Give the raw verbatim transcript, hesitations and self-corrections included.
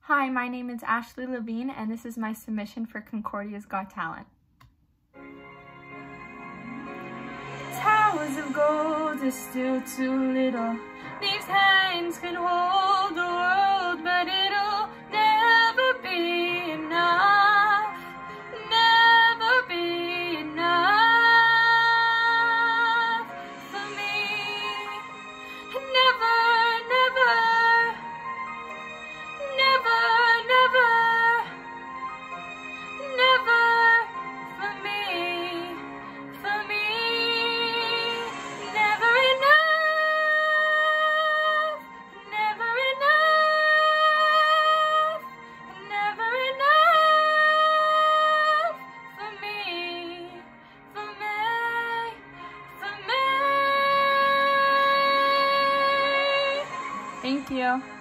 Hi, my name is Ashley Levine, and this is my submission for Concordia's Got Talent. Towers of gold are still too little. These hands can hold the world, but it'll never be enough. Never be enough for me. Never, never, never, never, never for me, for me. Never enough, never enough, never enough for me, for me, for me. Thank you.